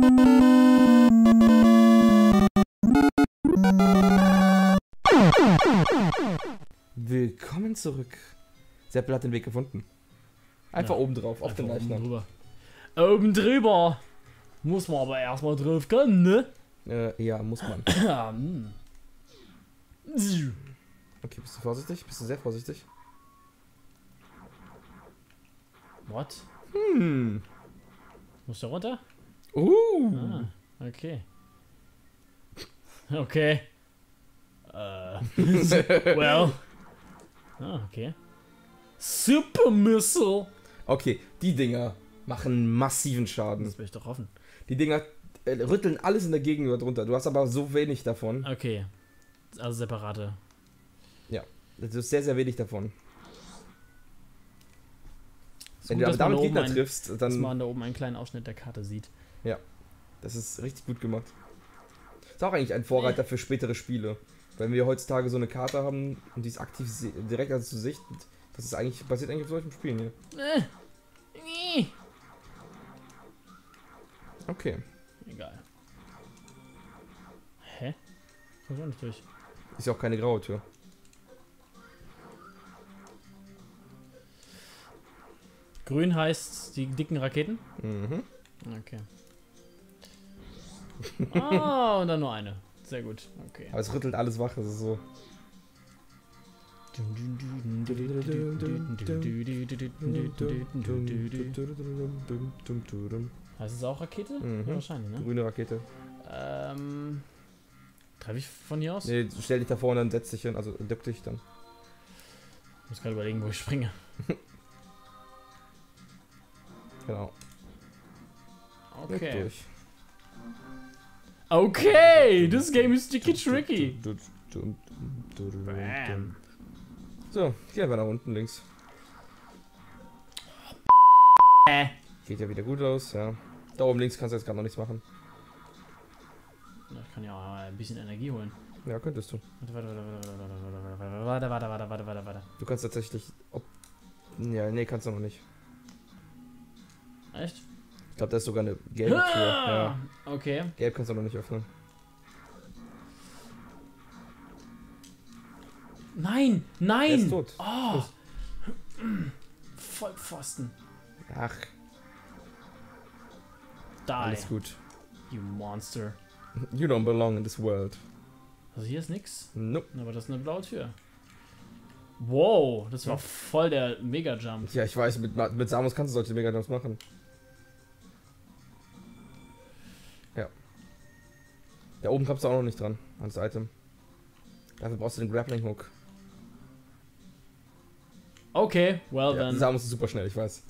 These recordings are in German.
Willkommen zurück. Seppel hat den Weg gefunden. Einfach oben drauf, auf den Leichnam. Oben drüber. Muss man aber erstmal drauf können, ne? Ja, muss man. Okay, bist du vorsichtig? Bist du sehr vorsichtig? What? Musst du runter? Ah, okay. Okay. Well. Ah, okay. Super Missile. Okay, die Dinger machen massiven Schaden. Das will ich doch hoffen. Die Dinger rütteln alles in der Gegend drunter. Du hast aber so wenig davon. Okay. Also separate. Ja, das ist sehr, sehr wenig davon. Wenn Gut, du aber damit Gegner triffst, triffst, dann... dass man da oben einen kleinen Ausschnitt der Karte sieht. Ja, das ist richtig gut gemacht. Ist auch eigentlich ein Vorreiter für spätere Spiele. Wenn wir heutzutage so eine Karte haben und die ist aktiv direkt also zu Sicht, das ist eigentlich, basiert eigentlich auf solchen Spielen hier. Okay. Egal. Hä? Komm schon nicht durch. Ist ja auch keine graue Tür. Grün heißt die dicken Raketen? Mhm. Okay. Ah, und dann nur eine. Sehr gut. Okay. Aber es rüttelt alles wach, das ist so. Heißt es auch Rakete? Mhm. Ja, wahrscheinlich, ne? Grüne Rakete. Treffe ich von hier aus? Nee, stell dich da vorne und setz dich hin, also duck dich dann. Ich muss gerade überlegen, wo ich springe. Genau. Okay. Durch. Okay, this game is sticky tricky. Bam. So, gehen wir nach unten links. Geht ja wieder gut aus, ja. Da oben links kannst du jetzt gerade noch nichts machen. Ich kann ja auch ein bisschen Energie holen. Ja, könntest du. Warte. Du kannst tatsächlich... Ja, nee, kannst du noch nicht. Echt? Ich glaube, da ist sogar eine gelbe Tür. Ja. Okay. Gelb kannst du noch nicht öffnen. Nein! Nein! Er ist tot. Oh. Vollpfosten. Ach, Die. alles gut. You monster. You don't belong in this world. Also hier ist nix. Nope. Aber das ist eine blaue Tür. Wow, das war voll der Mega-Jump. Ja, ich weiß, mit Samus kannst du solche Mega-Jumps machen. Ja. Da oben kommst du auch noch nicht dran, ans Item. Dafür brauchst du den Grappling Hook. Okay, well Ja, then. Samus ist super schnell, ich weiß.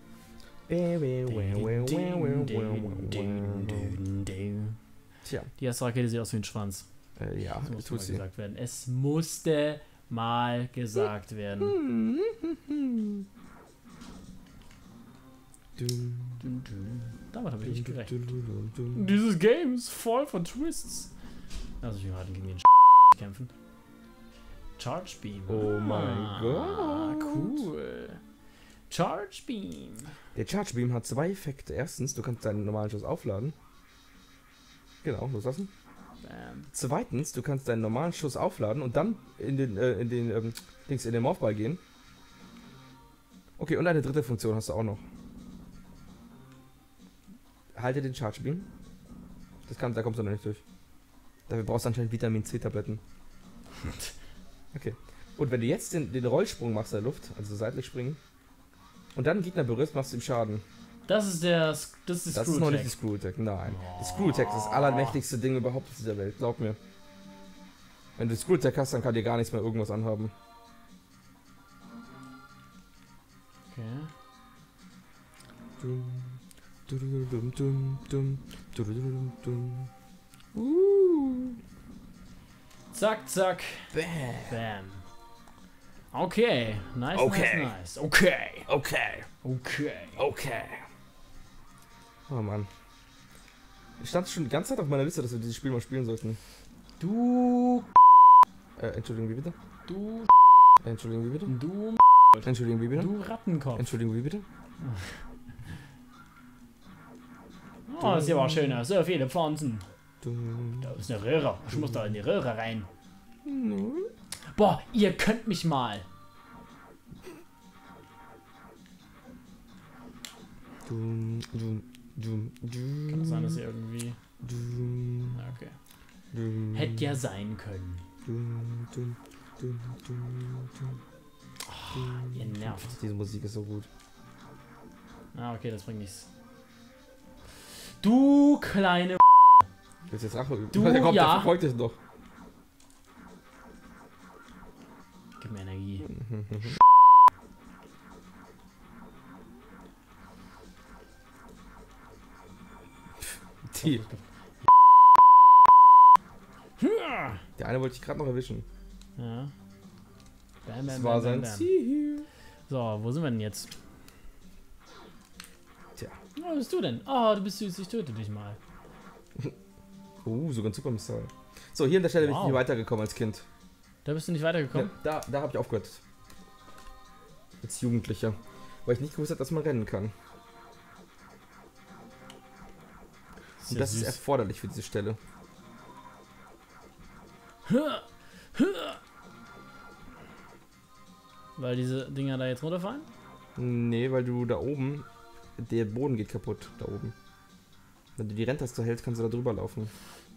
Tja. Die erste Rakete sieht aus wie ein Schwanz. Ja, Das musste tut mal sie. gesagt werden. Es musste mal gesagt werden. Damit habe ich nicht gerechnet. Dieses Game ist voll von Twists. Also wir hatten gegen den kämpfen. Charge Beam. Oh mein Gott. Cool. Charge Beam. Der Charge Beam hat zwei Effekte. Erstens, du kannst deinen normalen Schuss aufladen. Genau, loslassen. Bam. Zweitens, du kannst deinen normalen Schuss aufladen und dann in den Morphball gehen. Okay, und eine dritte Funktion hast du auch noch. Halte den Charge Beam. Da kommst du noch nicht durch. Dafür brauchst du anscheinend Vitamin C Tabletten. Okay. Und wenn du jetzt den Rollsprung machst in der Luft, also seitlich springen, und dann einen Gegner berührst, machst du ihm Schaden. Das ist die Das ist noch nicht die Screw Attack, nein. Die Screw Attack ist das allermächtigste Ding überhaupt auf dieser Welt, glaub mir. Wenn du Screw Attack hast, dann kann dir gar nichts mehr irgendwas anhaben. Okay. Zack, zack. Bam. Bam. Okay. Nice, Okay. nice. Okay. Okay. Okay. Okay. Oh Mann. Ich stand schon die ganze Zeit auf meiner Liste, dass wir dieses Spiel mal spielen sollten. Du. Entschuldigung, wie bitte? Du. Entschuldigung, wie bitte? Du. Entschuldigung, wie bitte? Du Rattenkopf. Entschuldigung, wie bitte? Oh, das sieht aber schön aus. So viele Pflanzen. Da ist eine Röhre. Ich muss da in die Röhre rein. Boah, ihr könnt mich mal. Kann das sein, dass ihr irgendwie... Okay. Hätte ja sein können. Oh, ihr nervt. Diese Musik ist so gut. Ah, okay, das bringt nichts. Du kleine... Willst du jetzt Rache üben? Du, Der kommt, ja. der verfolgt dich doch. Gib mir Energie. Die. Der eine wollte ich gerade noch erwischen. Ja. Bam, Das war sein Ziel. So, wo sind wir denn jetzt? Tja. Was bist du denn? Oh, du bist süß, ich töte dich mal. Sogar ein Super Missile. So, hier an der Stelle bin ich Wow. nie weitergekommen als Kind. Da bist du nicht weitergekommen? Ja, da habe ich aufgehört. Als Jugendlicher. Weil ich nicht gewusst habe, dass man rennen kann. Und ja das süß. ist erforderlich für diese Stelle. Weil diese Dinger da jetzt runterfallen? Nee, weil du da oben, der Boden geht kaputt, da oben. Wenn du die Renntaste hältst, kannst du da drüber laufen.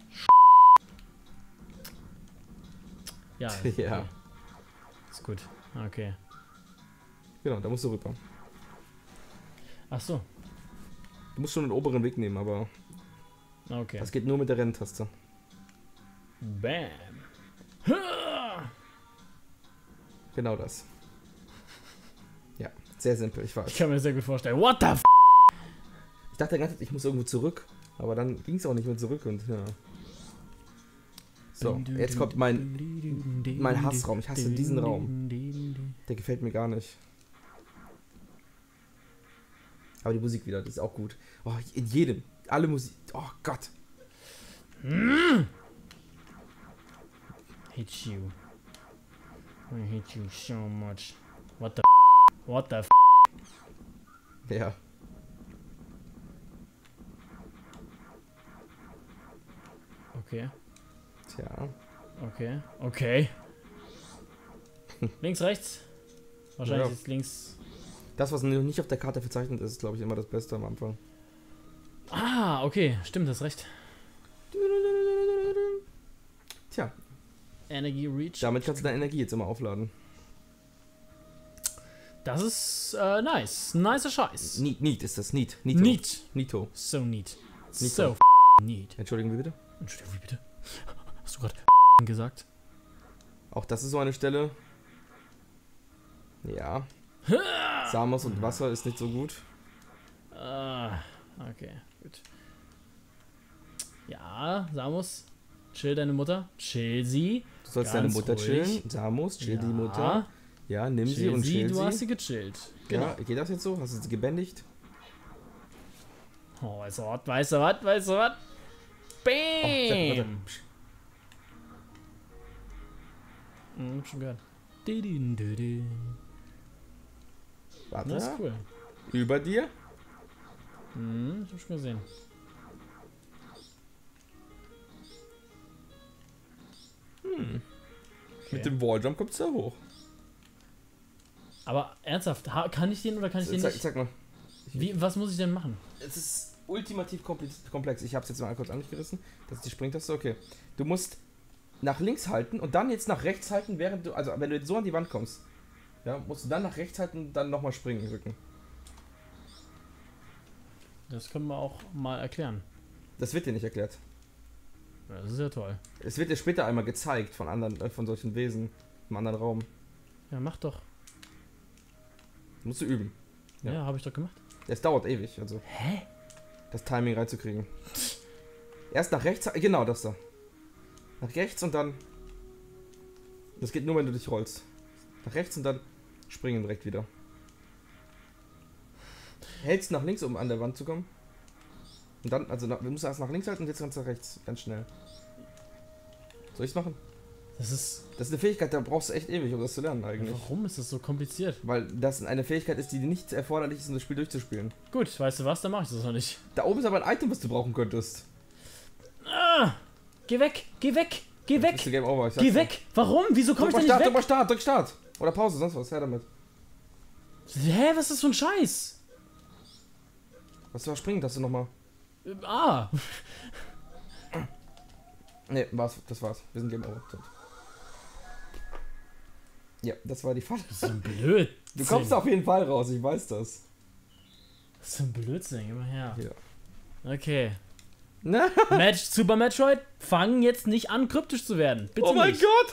Ja. Ja. Okay. Ist gut. Okay. Genau, da musst du rüber. Ach so. Du musst schon den oberen Weg nehmen, aber Okay. das geht nur mit der Renntaste. Bam. Genau das. Ja, sehr simpel, ich Ich weiß. kann mir sehr gut vorstellen. What the f? Ich dachte die ganze Zeit, ich muss irgendwo zurück, aber dann ging es auch nicht mehr zurück und ja. So, jetzt kommt mein Hassraum. Ich hasse diesen Raum. Der gefällt mir gar nicht. Aber die Musik wieder, die ist auch gut. Oh, in jedem. Alle Musik. Oh Gott. Hate you. I hate you so much. What the What the Ja. Okay. Tja. Okay. Okay. Links, rechts? Wahrscheinlich Ja. ist links. Das, was nicht auf der Karte verzeichnet ist, ist, glaube ich, immer das Beste am Anfang. Ah, okay. Stimmt, das recht. Tja, Energy Reach. damit kannst du deine Energie jetzt immer aufladen. Das ist nice. Nicer Scheiß. Neat ist das. Neat. Neato. Neat. Neato. So neat. Neat. So neat. Entschuldigen, wie bitte? Entschuldigung, wie bitte? Hast du gerade gesagt? Auch das ist so eine Stelle. Ja. Samos und Wasser ist nicht so gut. Okay, gut. Ja, Samus, chill deine Mutter. Chill sie. Du sollst Ganz deine Mutter ruhig. chillen. Samus, chill die Mutter. Ja, nimm sie Chill und sie, chill du hast sie. sie gechillt. Genau. Ja, geht das jetzt so? Hast du sie gebändigt? Oh, weißt du was, weißt du was, weißt du was? warte. Bam! Hm, schon gehört. Warte. Das ist cool. Über dir? Hm, ich hab schon gesehen. Okay. Mit dem Walljump kommst du da hoch. Aber ernsthaft, kann ich den oder kann ich den nicht? Sag mal. Was muss ich denn machen? Es ist ultimativ komplex. Ich habe es jetzt mal kurz angerissen. Das ist die Springtaste. Okay. Du musst nach links halten und dann jetzt nach rechts halten, während du, also wenn du jetzt so an die Wand kommst, ja, musst du dann nach rechts halten und dann nochmal springen drücken. Das können wir auch mal erklären. Das wird dir nicht erklärt. Ja, das ist ja toll. Es wird dir später einmal gezeigt von anderen, von solchen Wesen im anderen Raum. Ja, mach doch. Musst du üben. Ja, Ja. habe ich doch gemacht. Es dauert ewig, also Hä? das Timing reinzukriegen. Erst nach rechts, genau das da. Nach rechts und dann. Das geht nur, wenn du dich rollst. Nach rechts und dann springen direkt wieder. Hältst nach links, um an der Wand zu kommen. Und dann, also wir müssen erst nach links halten und jetzt ganz nach rechts, ganz schnell. Soll ich's machen? Das ist eine Fähigkeit, da brauchst du echt ewig, um das zu lernen eigentlich. Warum ist das so kompliziert? Weil das eine Fähigkeit ist, die nicht erforderlich ist, um das Spiel durchzuspielen. Gut, weißt du was, dann mach ich das noch nicht. Da oben ist aber ein Item, was du brauchen könntest. Ah! Geh weg! Geh weg! Geh weg! Game over, Geh weg! Warum? Wieso komm ich da nicht weg? Drück mal Start, drück Start! Oder Pause, sonst was, her damit. Hä, was ist das für ein Scheiß? Was war springen, das du nochmal? Ah! Ne, das war's. Wir sind Game over. Ja, das war die Falle. Das ist so ein Blödsinn. Du kommst auf jeden Fall raus, ich weiß das. Das ist so ein Blödsinn, geh mal her. Ja. Okay. Super Metroid, fangen jetzt nicht an, kryptisch zu werden. Bitte oh mein nicht. Gott!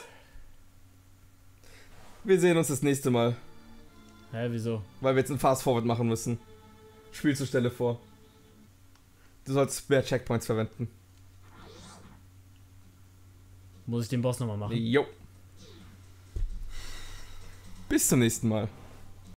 Wir sehen uns das nächste Mal. Hä, wieso? Weil wir jetzt ein Fast Forward machen müssen. Spielst du Stelle vor. Du sollst mehr Checkpoints verwenden. Muss ich den Boss nochmal machen? Jo. Bis zum nächsten Mal.